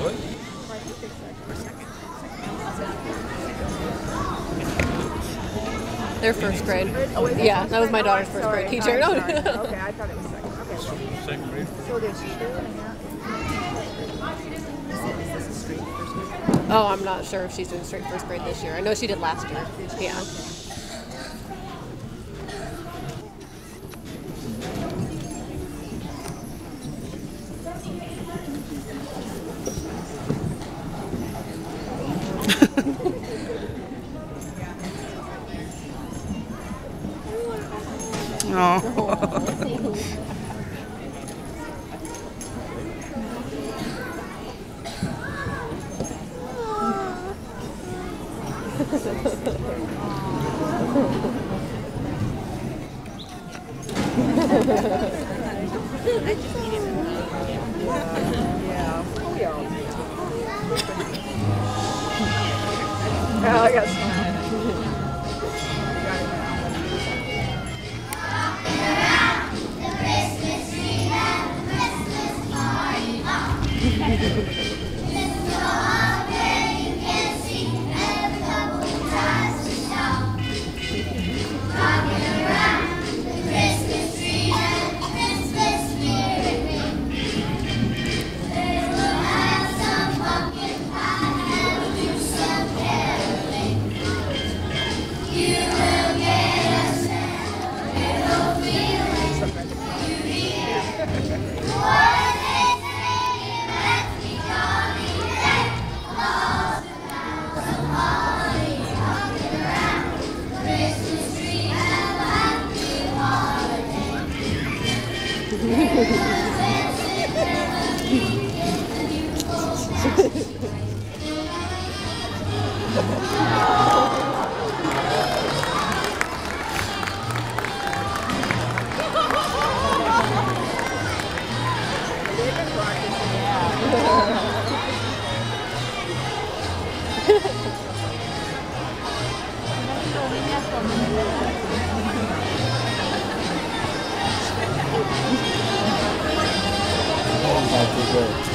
They're first grade. Yeah, that was my daughter's first grade teacher. Okay, I thought it was second. Okay, well. Second grade. So there's 2.5. Is this a straight first grade? Oh, I'm not sure if she's doing straight first grade this year. I know she did last year. Yeah. Oh, I got That's good.